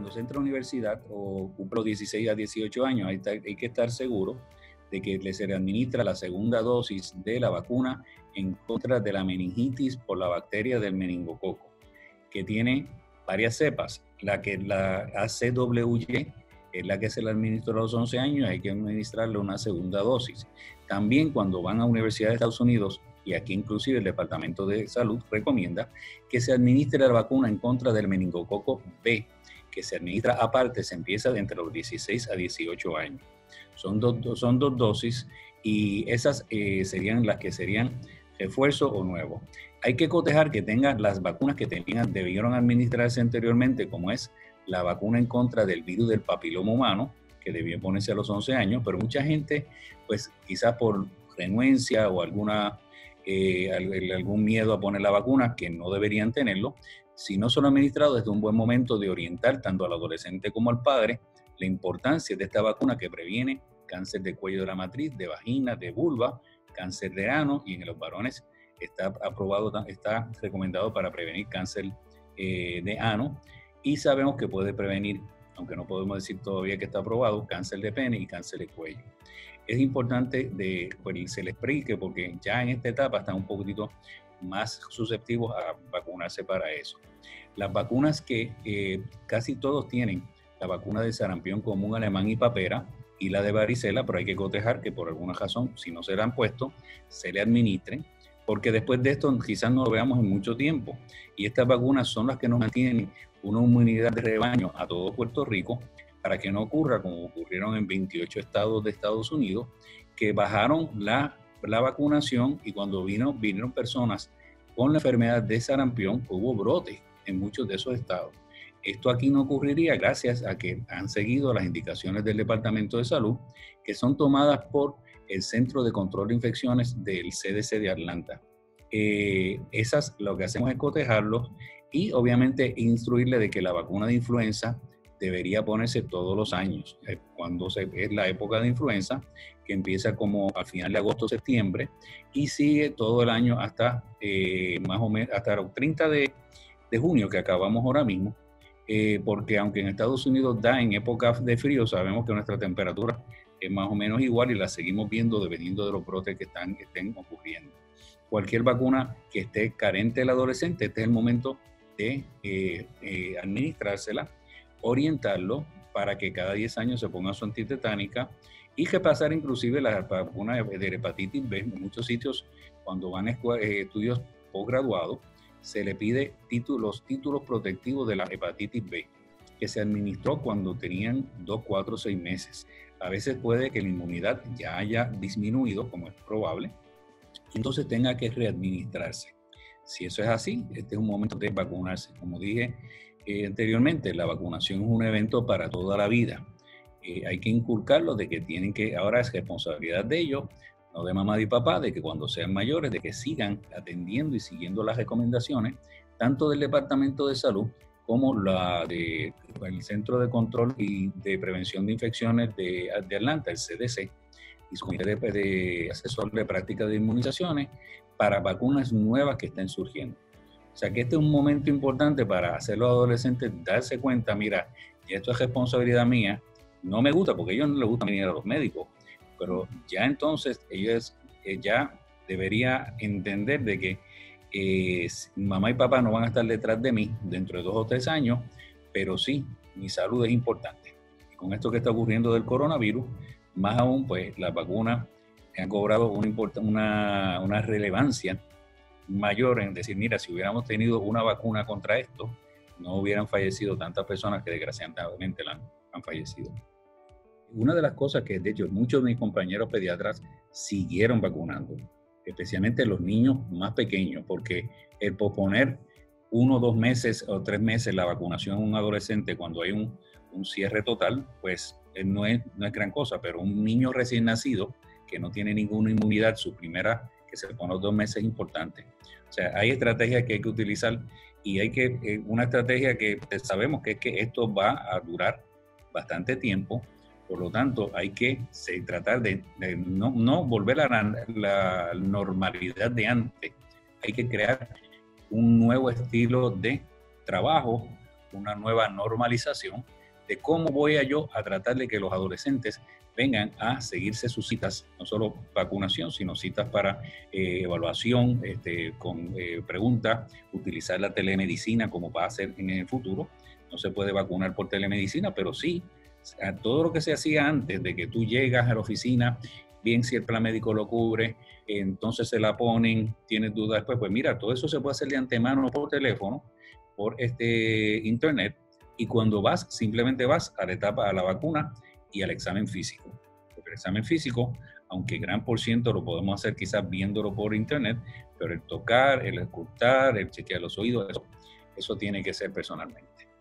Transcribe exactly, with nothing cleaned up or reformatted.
cuando se entra a la universidad o cumple los dieciséis a dieciocho años, hay, hay que estar seguro de que se le administra la segunda dosis de la vacuna en contra de la meningitis por la bacteria del meningococo, que tiene varias cepas. La que la A C W Y es la que se le administra a los once años, hay que administrarle una segunda dosis. También cuando van a universidades de Estados Unidos, y aquí inclusive el Departamento de Salud recomienda que se administre la vacuna en contra del meningococo B, que se administra aparte, se empieza de entre los dieciséis a dieciocho años. Son dos, son dos dosis y esas eh, serían las que serían refuerzo o nuevo. Hay que cotejar que tengan las vacunas que tenían, debieron administrarse anteriormente, como es la vacuna en contra del virus del papiloma humano, que debía ponerse a los once años, pero mucha gente, pues quizás por renuencia o alguna, eh, algún miedo a poner la vacuna, que no deberían tenerlo, si no son administrados, es un buen momento de orientar tanto al adolescente como al padre la importancia de esta vacuna que previene cáncer de cuello de la matriz, de vagina, de vulva, cáncer de ano, y en los varones está aprobado, está recomendado para prevenir cáncer eh, de ano, y sabemos que puede prevenir, aunque no podemos decir todavía que está aprobado, cáncer de pene y cáncer de cuello. Es importante de, pues, se les explique porque ya en esta etapa están un poquitito más susceptibles a vacunarse para eso. Las vacunas que eh, casi todos tienen, la vacuna de sarampión común, alemán y papera, y la de varicela, pero hay que cotejar que por alguna razón, si no se la han puesto, se le administren, porque después de esto quizás no lo veamos en mucho tiempo. Y estas vacunas son las que nos mantienen una inmunidad de rebaño a todo Puerto Rico, para que no ocurra como ocurrieron en veintiocho estados de Estados Unidos, que bajaron la, la vacunación y cuando vino, vinieron personas con la enfermedad de sarampión, hubo brotes en muchos de esos estados. Esto aquí no ocurriría gracias a que han seguido las indicaciones del Departamento de Salud, que son tomadas por el Centro de Control de Infecciones del C D C de Atlanta. Eh, esas lo que hacemos es cotejarlos y obviamente instruirle de que la vacuna de influenza debería ponerse todos los años, cuando se, es la época de influenza, que empieza como a final de agosto, septiembre, y sigue todo el año hasta eh, más o menos hasta el treinta de junio, que acabamos ahora mismo, eh, porque aunque en Estados Unidos da en épocas de frío, sabemos que nuestra temperatura es más o menos igual y la seguimos viendo dependiendo de los brotes que, están, que estén ocurriendo. Cualquier vacuna que esté carente del adolescente, este es el momento de eh, eh, administrársela, orientarlo para que cada diez años se ponga su antitetánica y repasar inclusive la vacuna de hepatitis B. En muchos sitios, cuando van a estudios posgraduados, se le pide títulos, los títulos protectivos de la hepatitis B, que se administró cuando tenían dos, cuatro, seis meses. A veces puede que la inmunidad ya haya disminuido, como es probable, entonces tenga que readministrarse. Si eso es así, este es un momento de vacunarse. Como dije eh, anteriormente, la vacunación es un evento para toda la vida. Eh, hay que inculcarlo de que tienen que, ahora es responsabilidad de ellos, no de mamá y papá, de que cuando sean mayores, de que sigan atendiendo y siguiendo las recomendaciones, tanto del Departamento de Salud como la de, el Centro de Control y de Prevención de Infecciones de, de Atlanta, el C D C, y su comité de, de asesor de práctica de inmunizaciones para vacunas nuevas que estén surgiendo. O sea que este es un momento importante para hacer los adolescentes darse cuenta, mira, esto es responsabilidad mía, no me gusta porque a ellos no les gusta venir a los médicos, pero ya entonces ellos eh, ya debería entender de que eh, mamá y papá no van a estar detrás de mí dentro de dos o tres años, pero sí, mi salud es importante. Y con esto que está ocurriendo del coronavirus, más aún, pues las vacunas han cobrado una, una, una relevancia mayor en decir, mira, si hubiéramos tenido una vacuna contra esto, no hubieran fallecido tantas personas que desgraciadamente han, han fallecido. Una de las cosas que, de hecho, muchos de mis compañeros pediatras siguieron vacunando, especialmente los niños más pequeños, porque el posponer uno, dos meses o tres meses la vacunación a un adolescente cuando hay un, un cierre total, pues no es, no es gran cosa, pero un niño recién nacido que no tiene ninguna inmunidad, su primera que se pone los dos meses es importante. O sea, hay estrategias que hay que utilizar y hay que, eh, una estrategia que sabemos que es que esto va a durar bastante tiempo. Por lo tanto, hay que se, tratar de, de no, no volver a la, la normalidad de antes. Hay que crear un nuevo estilo de trabajo, una nueva normalización de cómo voy a yo a tratar de que los adolescentes vengan a seguirse sus citas, no solo vacunación, sino citas para eh, evaluación, este, con eh, preguntas, utilizar la telemedicina como va a ser en el futuro. No se puede vacunar por telemedicina, pero sí, a todo lo que se hacía antes de que tú llegas a la oficina, bien si el plan médico lo cubre, entonces se la ponen, tienes dudas después, pues mira, todo eso se puede hacer de antemano por teléfono, por este internet, y cuando vas, simplemente vas a la etapa, a la vacuna y al examen físico. Porque el examen físico, aunque gran por ciento lo podemos hacer quizás viéndolo por internet, pero el tocar, el escuchar, el chequear los oídos, eso, eso tiene que ser personalmente.